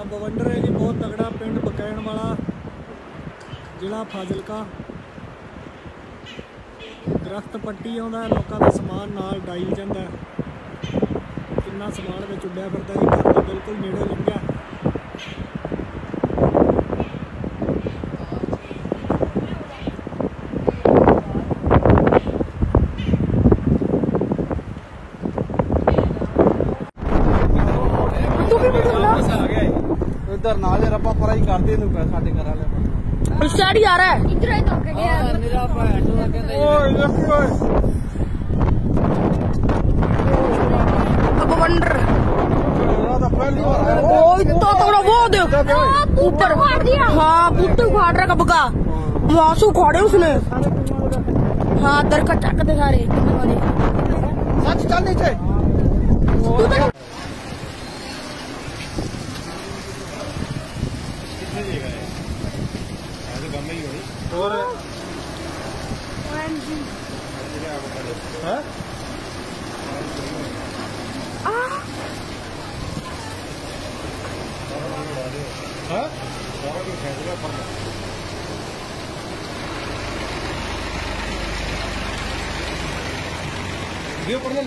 बवंडर है जी बहुत तगड़ा पिंड बकैन वाला जिला फाजिलका। दरख्त पट्टी आउंदा लोगों का समान नाल डाई जाता है। कितना समान में उड्डिया फिरदा जी, घर तो बिल्कुल नेड़े लंघिया। इधर ना जे रब्बा परा ही करदे नु साडे घर वाले स्टडी आ रहा है इधर ही तो के गया मेरा भैन तो कहंदा ओए देखो अब वंडर तो पहली बार ओ इतना तगड़ा वो देख ऊपर फाड़ दिया। हां पुट्टू फाड़ रहा कब का वासु खोड़े उसने। हां दरकत चक दे सारे सच चल नीचे और वीडियो